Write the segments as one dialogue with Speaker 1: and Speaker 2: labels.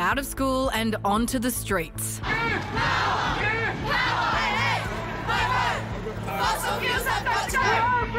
Speaker 1: out of school and onto the streets.
Speaker 2: Fossil fuels have got to go!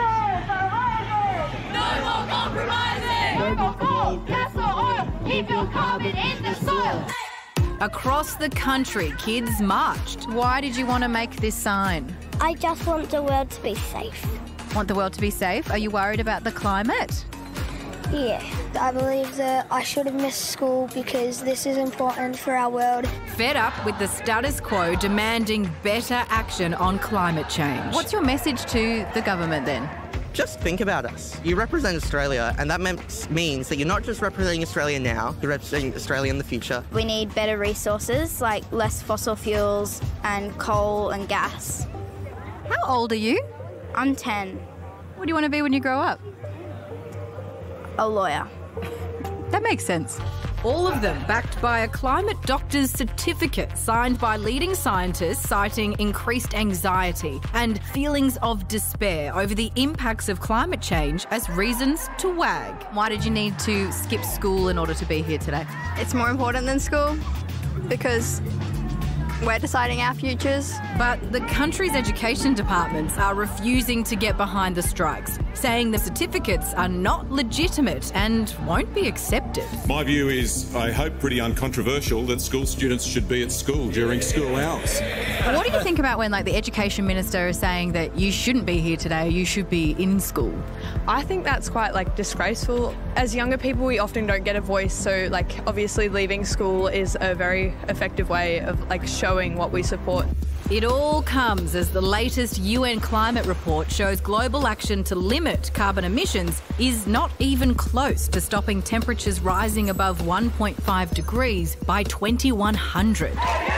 Speaker 2: No more compromising! No more coal, gas or oil! Keep your carbon in the soil!
Speaker 1: Across the country, kids marched. Why did you want to make this sign?
Speaker 3: I just want the world to be safe.
Speaker 1: Want the world to be safe? Are you worried about the climate?
Speaker 3: Yeah, I believe that I should have missed school because this is important for our world.
Speaker 1: Fed up with the status quo demanding better action on climate change. What's your message to the government then?
Speaker 4: Just think about us. You represent Australia, and that means that you're not just representing Australia now, you're representing Australia in the future.
Speaker 5: We need better resources, like less fossil fuels and coal and gas.
Speaker 1: How old are you?
Speaker 5: I'm 10.
Speaker 1: What do you want to be when you grow up?
Speaker 5: A lawyer.
Speaker 1: That makes sense. All of them backed by a climate doctor's certificate signed by leading scientists citing increased anxiety and feelings of despair over the impacts of climate change as reasons to wag. Why did you need to skip school in order to be here today?
Speaker 5: It's more important than school because we're deciding our futures.
Speaker 1: But the country's education departments are refusing to get behind the strikes, saying the certificates are not legitimate and won't be accepted.
Speaker 6: My view is, I hope pretty uncontroversial, that school students should be at school during school hours.
Speaker 1: What do you think about when, the Education Minister is saying that you shouldn't be here today, you should be in school?
Speaker 7: I think that's quite, disgraceful. As younger people, we often don't get a voice, so, obviously leaving school is a very effective way of, showing what we support.
Speaker 1: It all comes as the latest UN climate report shows global action to limit carbon emissions is not even close to stopping temperatures rising above 1.5 degrees by 2100.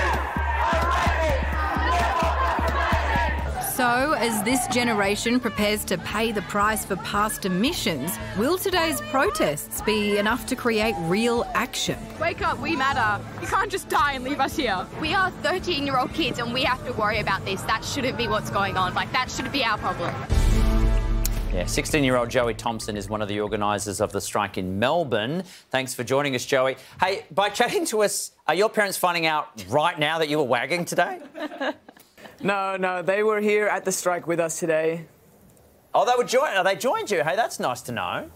Speaker 1: So, as this generation prepares to pay the price for past emissions, will today's protests be enough to create real action?
Speaker 7: Wake up, we matter. You can't just die and leave us here.
Speaker 8: We are 13-year-old kids and we have to worry about this. That shouldn't be what's going on. That shouldn't be our problem.
Speaker 9: Yeah, 16-year-old Joey Thompson is one of the organisers of the strike in Melbourne. Thanks for joining us, Joey. Hey, by chatting to us, are your parents finding out right now that you were wagging today?
Speaker 10: No, they were here at the strike with us today.
Speaker 9: Oh, they joined you? Hey, that's nice to know.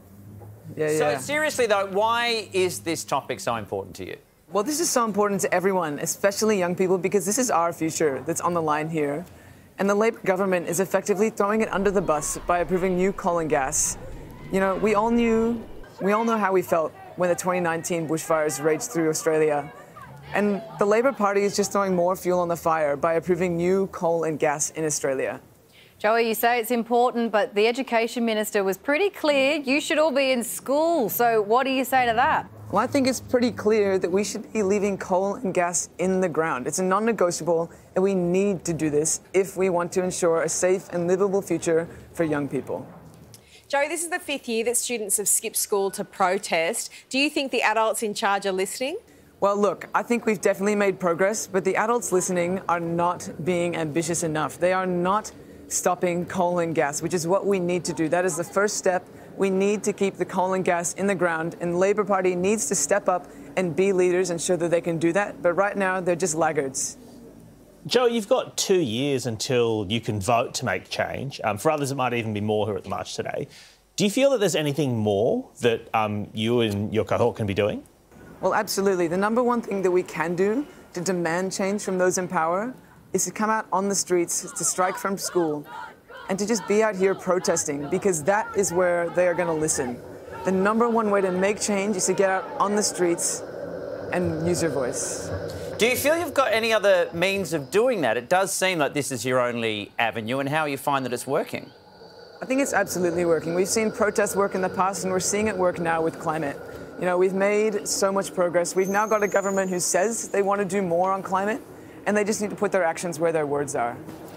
Speaker 10: Yeah.
Speaker 9: So, seriously, though, why is this topic so important to you?
Speaker 10: Well, this is so important to everyone, especially young people, because this is our future that's on the line here. And the Labor government is effectively throwing it under the bus by approving new coal and gas. You know, we all know how we felt when the 2019 bushfires raged through Australia. And the Labor Party is just throwing more fuel on the fire by approving new coal and gas in Australia.
Speaker 1: Joey, you say it's important, but the Education Minister was pretty clear you should all be in school. So what do you say to that?
Speaker 10: Well, I think it's pretty clear that we should be leaving coal and gas in the ground. It's a non-negotiable, and we need to do this if we want to ensure a safe and livable future for young people.
Speaker 11: Joey, this is the 5th year that students have skipped school to protest. Do you think the adults in charge are listening?
Speaker 10: Well, look, I think we've definitely made progress, but the adults listening are not being ambitious enough. They are not stopping coal and gas, which is what we need to do. That is the first step. We need to keep the coal and gas in the ground, and the Labor Party needs to step up and be leaders and show that they can do that. But right now, they're just laggards.
Speaker 12: Joe, you've got 2 years until you can vote to make change. For others, it might even be more who are at the march today. Do you feel that there's anything more that you and your cohort can be doing?
Speaker 10: Well, absolutely. The number one thing that we can do to demand change from those in power is to come out on the streets, to strike from school, and to just be out here protesting, because that is where they are going to listen. The number one way to make change is to get out on the streets and use your voice.
Speaker 9: Do you feel you've got any other means of doing that? It does seem like this is your only avenue, and how you find that it's working?
Speaker 10: I think it's absolutely working. We've seen protests work in the past, and we're seeing it work now with climate. You know, we've made so much progress. We've now got a government who says they want to do more on climate, and they just need to put their actions where their words are.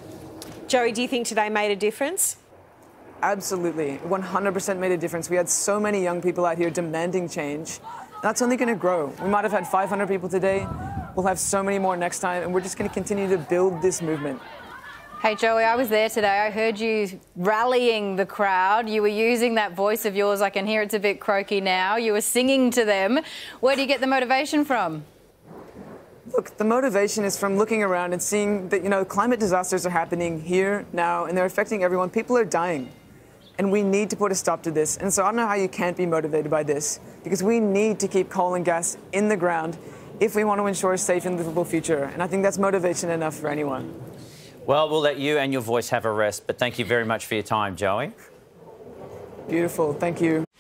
Speaker 11: Joey, do you think today made a difference?
Speaker 10: Absolutely. 100% made a difference. We had so many young people out here demanding change. That's only going to grow. We might have had 500 people today. We'll have so many more next time, and we're just going to continue to build this movement.
Speaker 1: Hey, Joey, I was there today. I heard you rallying the crowd. You were using that voice of yours. I can hear it's a bit croaky now. You were singing to them. Where do you get the motivation from?
Speaker 10: Look, the motivation is from looking around and seeing that, climate disasters are happening here, now, and they're affecting everyone. People are dying. And we need to put a stop to this. And so I don't know how you can't be motivated by this, because we need to keep coal and gas in the ground if we want to ensure a safe and livable future. And I think that's motivation enough for anyone.
Speaker 9: Well, we'll let you and your voice have a rest, but thank you very much for your time, Joey.
Speaker 10: Beautiful. Thank you.